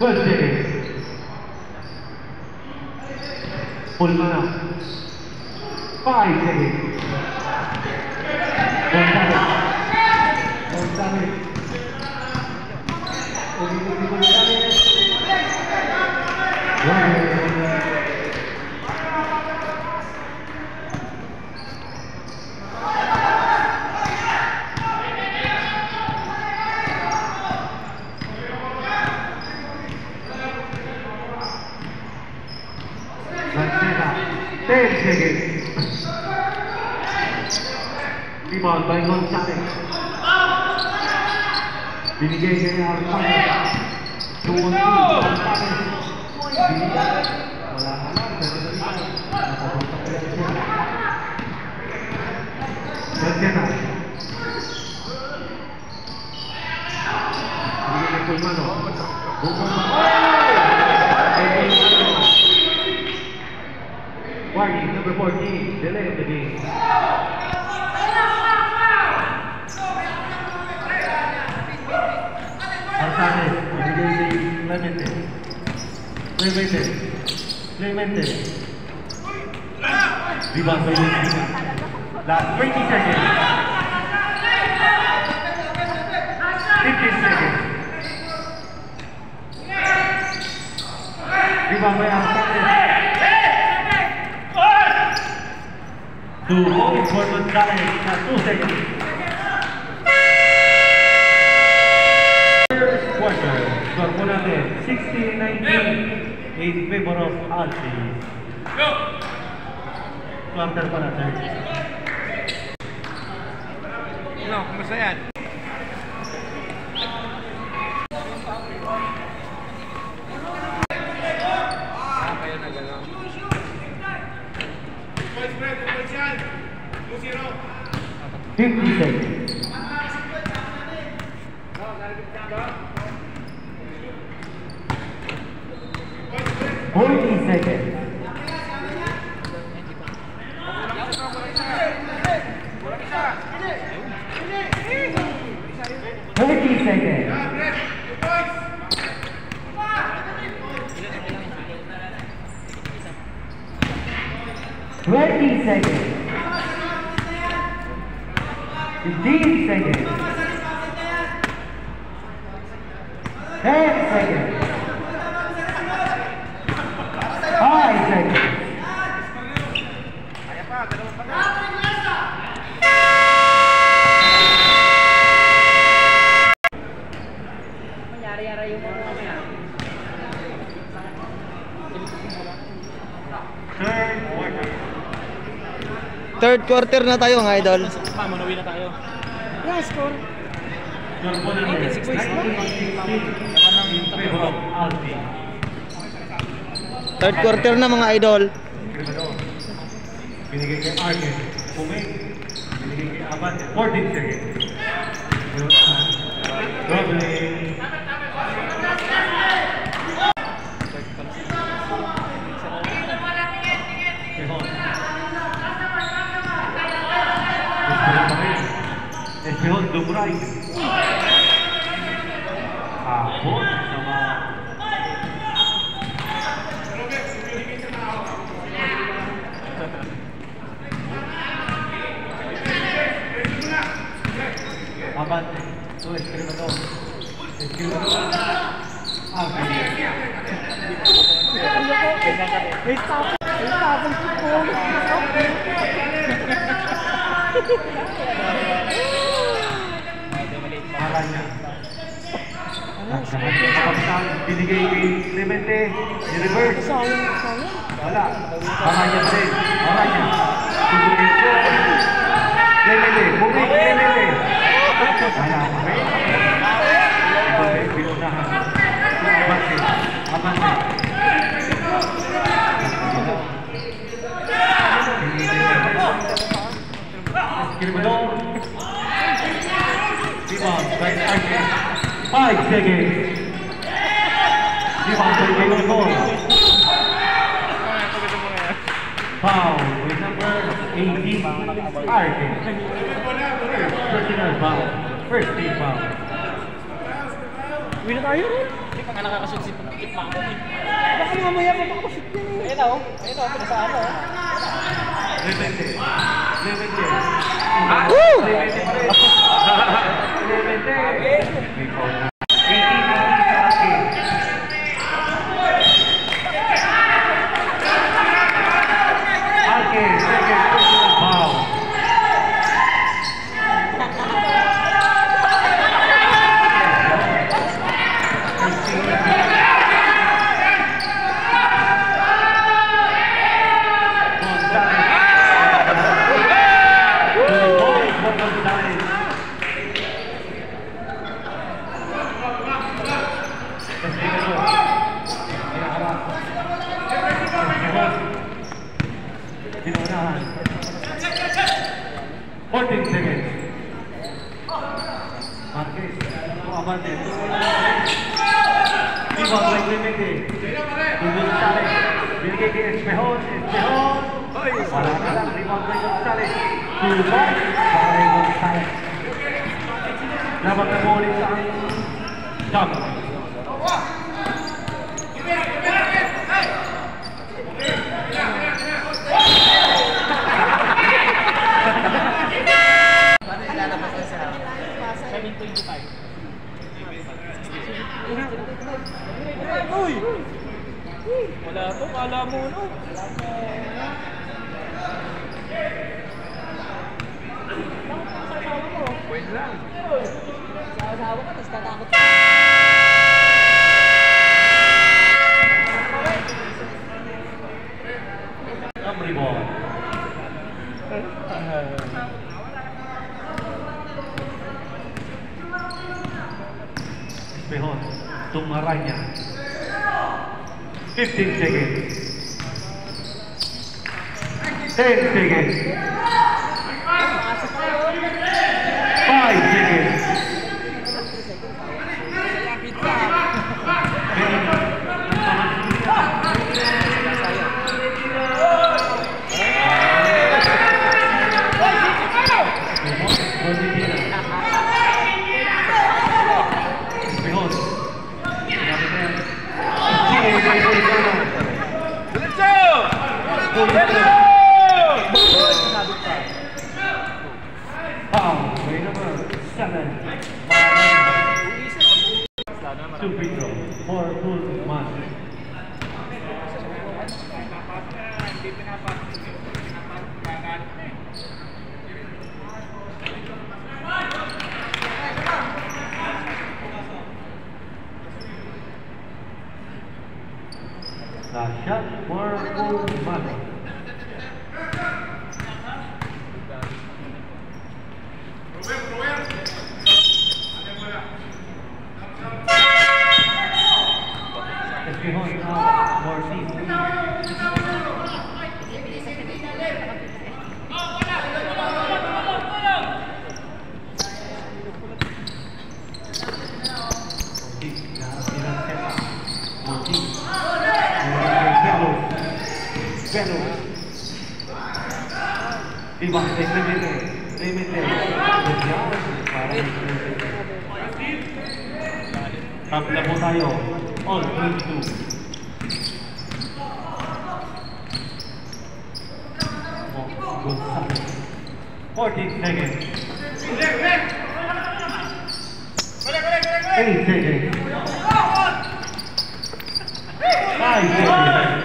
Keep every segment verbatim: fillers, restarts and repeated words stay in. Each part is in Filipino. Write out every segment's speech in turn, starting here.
twelve seconds. Full mana. five seconds. Gonzalez. Gonzalez. Gonzalez. ten seconds. Rebound by Gonzalez. Binigay kay Alcantara. two on two. Gonzalez. Binigay. Wala ka lang. Pero rebound. Nakapunta ko yan siya. Gantena. Binigay kay Pulmano. Warning, number fourteen, delay of the game. Artanes, binigay kay Clemente. Clemente. Clemente. Rebound by Clemente. Last twenty seconds. fifteen seconds. Rebound by Artanes. Two points for Gonzalez at two seconds. First quarter, score po natin sixteen nineteen in favor of Altis. Go! Quarter pa natin. Ano, kumusta yan? fifty seconds. forty seconds. thirty seconds. twenty seconds. fifteen seconds. ten seconds. five seconds. Third quarter na tayo mga idol. Manuwi na tayo. Yeah, score. Third quarter na mga idol. Binigay kay Arken. Pumay. Binigay kay Abante. fourteen seconds. Dropping. Espihon Dubray. Hapon sama Abante. So, experimental. Experimental. Ah, May tapon. May tapon po. Aranya. Kapag binigay kay Clemente, i-reverse. Wala. Aranya din. Aranya. Tugugin ko. Clemente. Bumig. Clemente. Wala. Okay. Binunahan. Abante. Abante. Escribidor. Rebound by Arken. Five seconds. Rebound by Clemente. Foul with number eighteen, Arken. Personal foul. First team foul. Uwi na tayo rin. Hindi pa nga nakakashoot si Kit Mamon eh. Baka mamaya pa makakashoot yan eh. Ayun o. Ayun o. Pinasaan o. Clemente. Clemente. Woo! Clemente pa rin. Clemente. May foul na. eighteen sa akin. Alke, second personal foul. fourteen seconds. Marquez, abante. Viva Blake Clemente. Tunggu Gonzales. Binigay kay Espejon. Espejon. Wala na lang. Rebound kay Gonzales. Tulong. Kay Gonzales. Dapat na mo ulit sa jump. seven twenty-five. Uy! Wala to. Kala mo no. Wait lang. Sasawa ka, tapos tatakot. Come ball. Espejon, Tumaraña. fifteen seconds. ten seconds. five seconds. Foul, play number seven. Two free throw, four full months. Last shot, four full months. Espejon, now Morsi. Iba, Clemente, Clemente, tap na po tayo, all twenty-two. Gonzales, fourteen seconds. eight seconds. five seconds.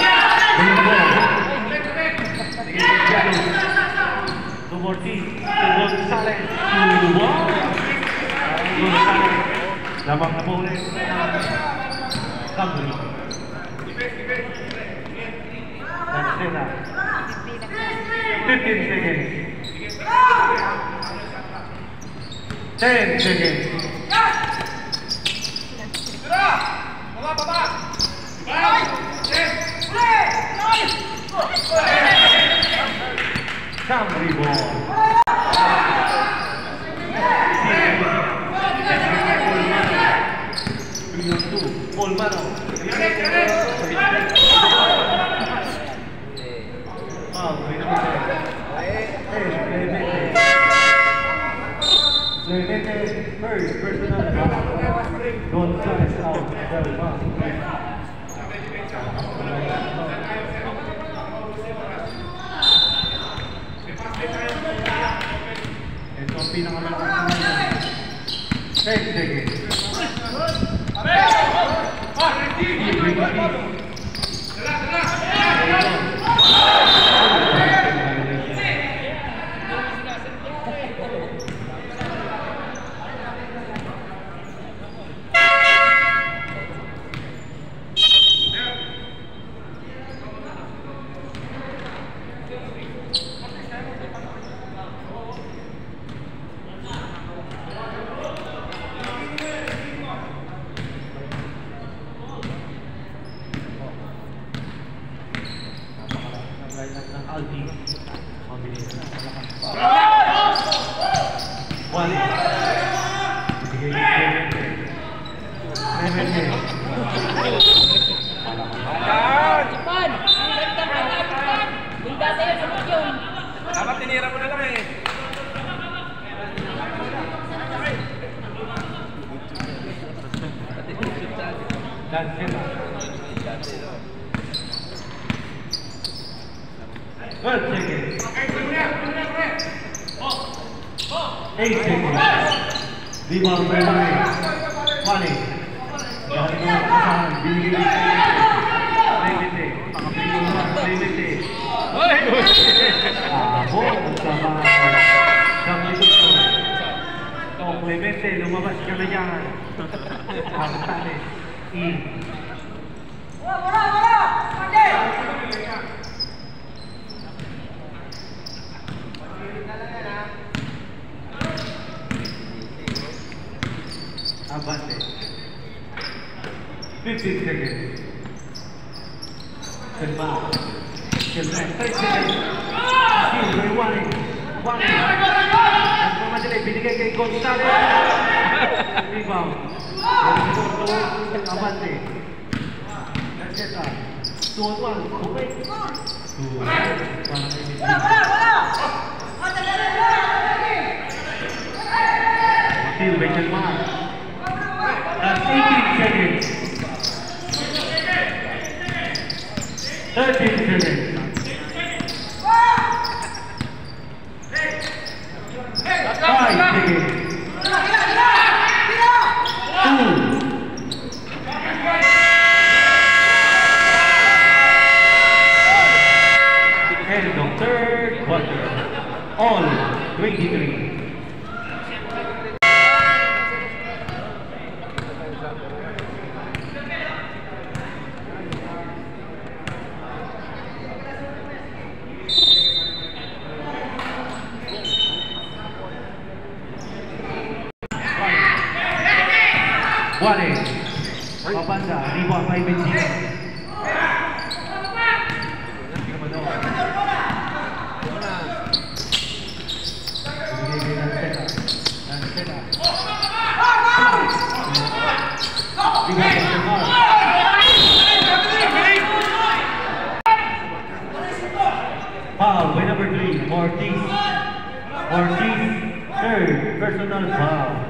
To Ortiz, to Gonzales, to Wall. Gonzales, lamang na po ulit. Camry. Lancela. fifteen seconds. ten seconds. Camry ball. Polmano. Ah, Clemente first personal foul. Gonzalez out. Del Mar. Ito ang pinakamalakas na ten seconds. Aldi. Mabilis na. One. Bigay Clemente. Ipan! Ganda ka na, Ipan! Yung dati yan, sabot yun. Dapat tinira mo na lang eh. That's it. twelve seconds. eight seconds. Rebound by Mane. Mane. Dahil mo ang kasahan, binigay Clemente. Clemente. Ako, sama sa dito. So, Clemente, lumabas ka na yan. Ang tali. E. Wala, wala, wala! Pande! Abante. fifteen seconds. Selma. Selma. thirty seconds. Steal by Wani. Wani. Nagmamadali. Binigay kay Gonzalez. Rebound. Abante. That's it. two on one. Okay. Two. Wala, wala, wala! Steal by Selma. That's eighteen seconds. thirteen seconds. five seconds. Two. End of third quarter. All twenty-three. Wale, Papanda, rebound by Benzino. Foul by number three, Ortiz. Ortiz, third personal foul.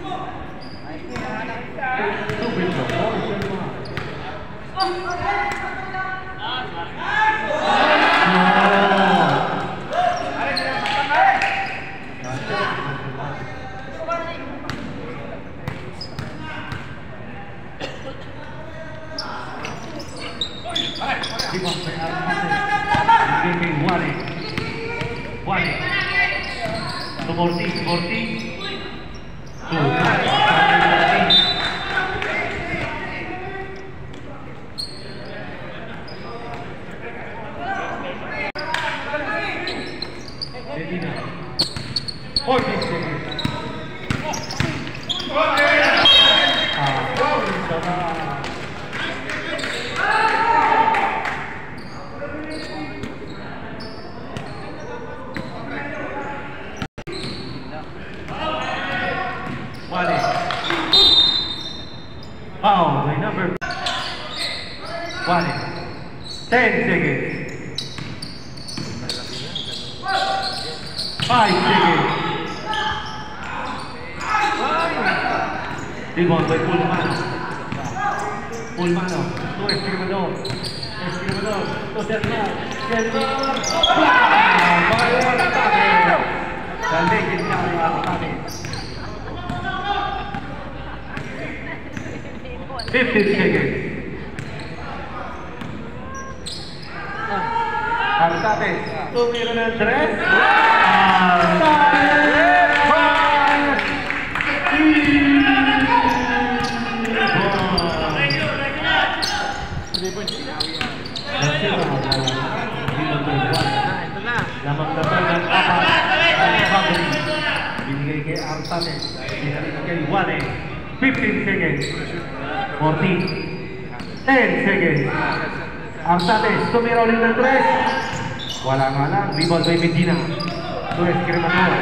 Ortiz, Ortiz. Ortiz seconds. Foul by number one. Ten seconds. Five seconds. Rebound by Pulmano. Pulmano to Escrimador. Escrimador to Delmar. Delmar. By Artade. The legendary Artade. fifteen seconds. Artade. Tumira ng tres. Artade. Lamang naman ng apat ang recovery. Binigay kay Artade. Binigay kay Wane. fifteen seconds. fourteen. ten seconds. Artade. Tumira ulit ng tres. Wala nga lang. Rebound by Medina. To Escrimador.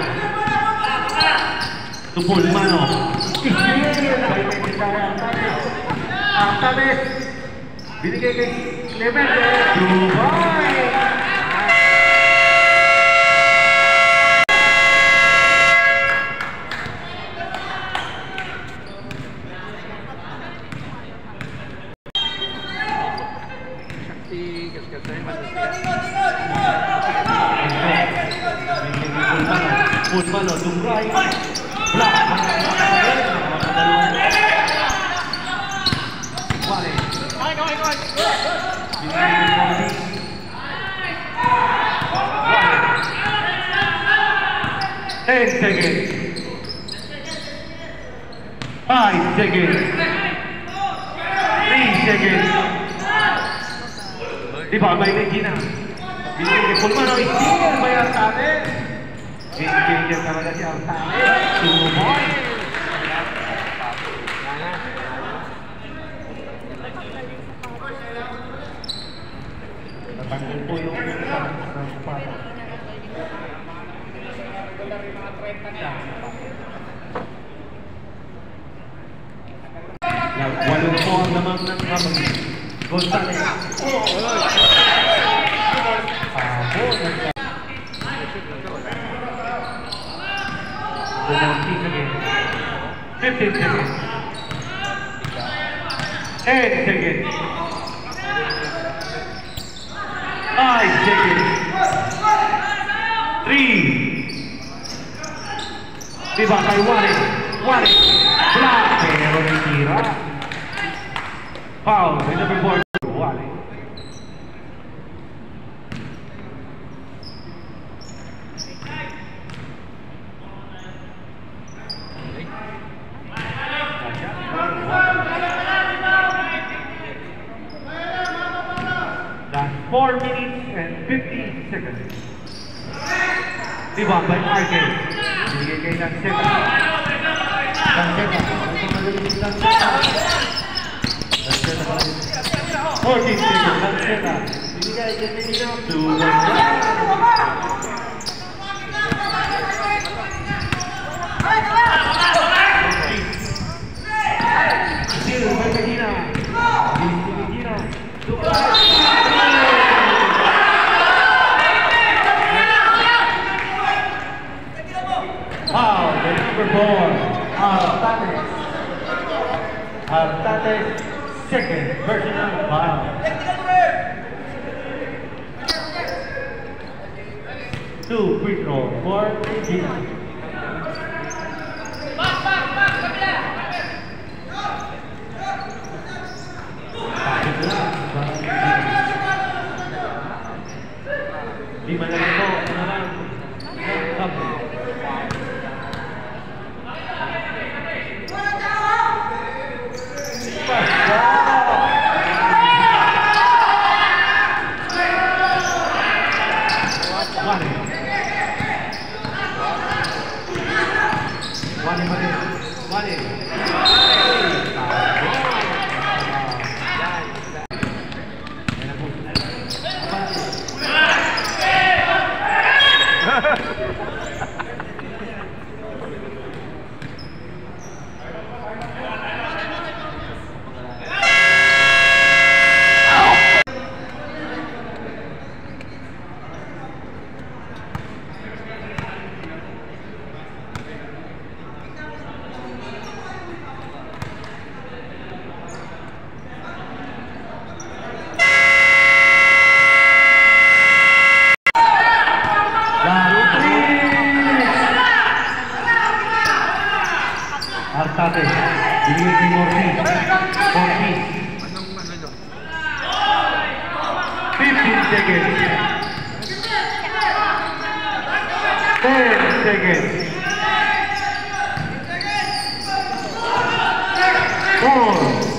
To Pulmano. Isingin by Medina. Artade. Artade. Binigay kay Clemente. Dubai. Pulmano, Dumbray, Black, Wale. ten seconds. five seconds. three seconds. Rebound by Medina. Binigay kay Pulmano, isingin by Artade. Binigay talaga si Artade. Two points. Natanggal po yung sa pata. Walong po ang lamang ng Ramon Gonzalez. Pabo ng fifteen seconds. ten seconds. five seconds. three. Diba kay Wale? Wale. Black. Pero natira. Foul. May number four. Wale. four minutes and fifty seconds. Diba by Arkel? Binigay kay Lanceta. Lanceta. Lanceta. fourteen seconds. Lanceta. Binigay kay Medina. two Still by Medina. Medina. Wow, the number four, Artade. Artade, second personal foul. Two free throw for Medina. Lima na ito, ano lang, couple. Artates. Binigay kay Mortis. Mortis. fifteen seconds. ten seconds. four.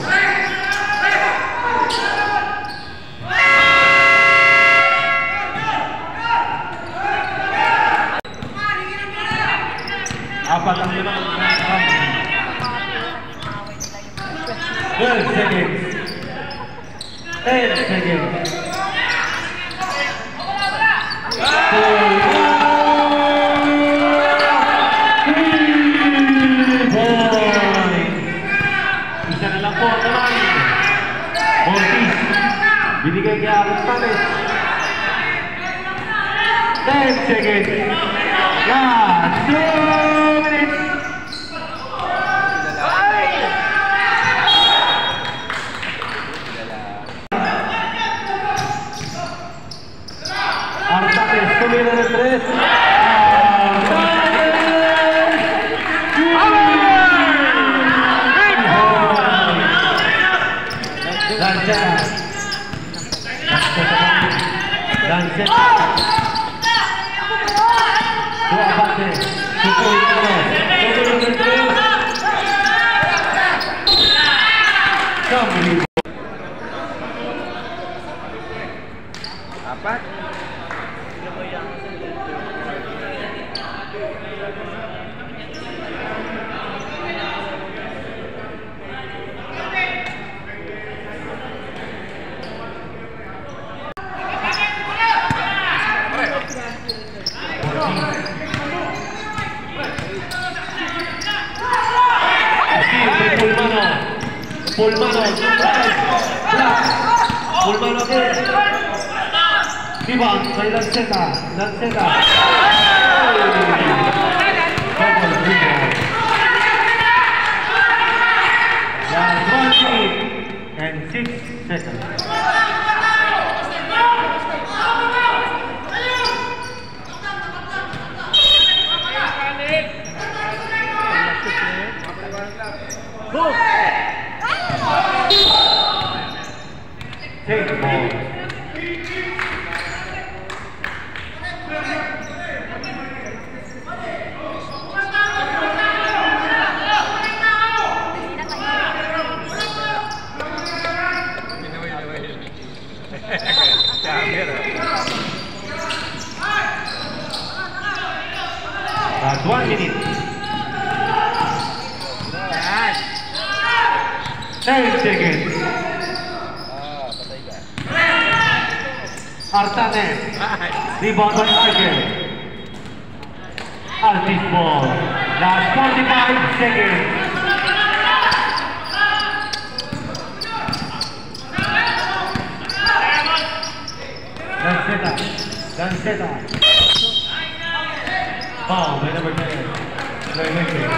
Apat ang limang twelve seconds. ten seconds. Isa na lang po ang naman. Mortis. Binigay kay Artates. ten seconds. Last two minutes. Artates tumira ng tres. Lanceta. Lanceta. Dua abate. Suko terus. Tumira ng tres. Kembali. Apat. Pulmano. Pulmano. Pulmano again. Ivan kay Lanceta. Lanceta. Double rebound. Last one minute and six seconds. Take the ball. That's one minute. ten seconds. Artates. Rebound by Argel. Artis ball. Last forty-five seconds. Lanceta. Lanceta. Foul by number ten. Playmaker.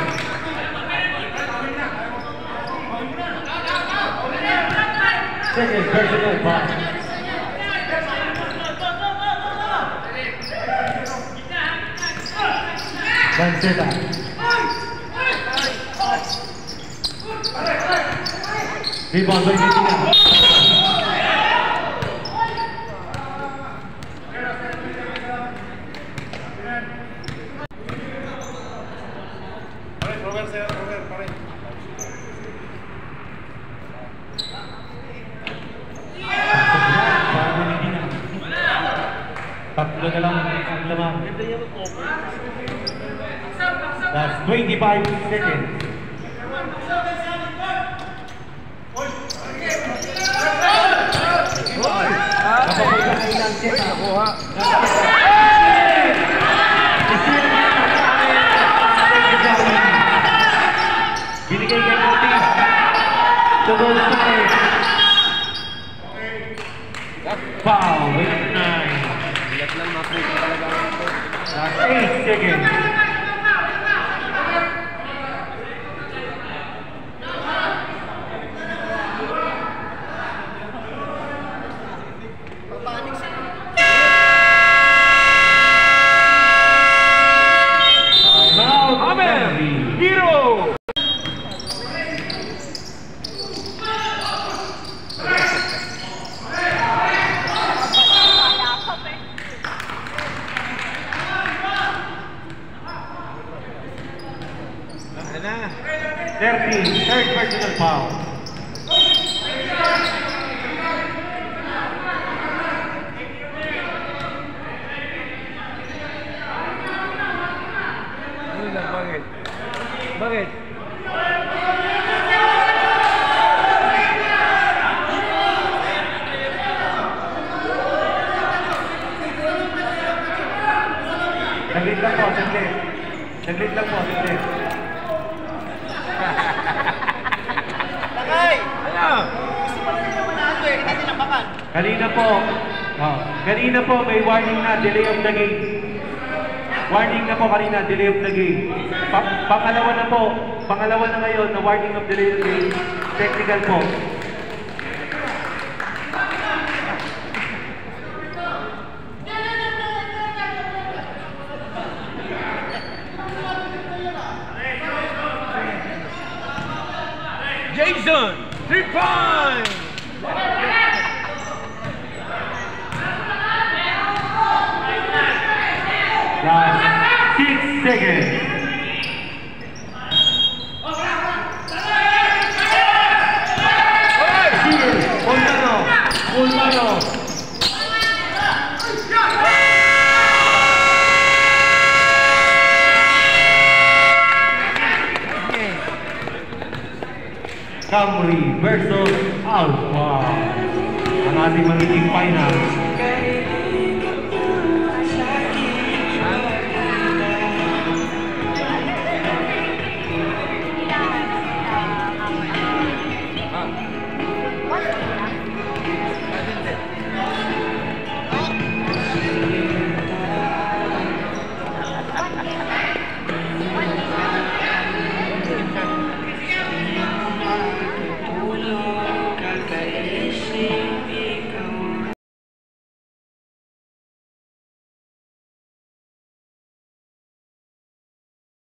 Second personal foul. Lanceta. Rebound by Medina. Tatlo na lang ang lamang. That's twenty-five seconds. Napapunta kay Lanceta. Binigay kay Mortis. To goal side. Foul with nine. Bigat lang maputo talaga ito. That's eight seconds. personal foul. Ano lang, bakit? Bakit? Saglit lang po, saglit. Saglit lang po, saglit. Takay! Ano? Gusto pa na nila manalo eh. Hindi nabakan. Kanina po, oh, kanina po may warning na, delay of the game. Warning na po kanina, delay of the game. Pa pangalawa na po, pangalawa na ngayon na warning of delay of the game. Technical po. Jason! Three points! Last six seconds. Steal, Pulmano, Pulmano. Camry versus Alpha. Ang ating magiging final.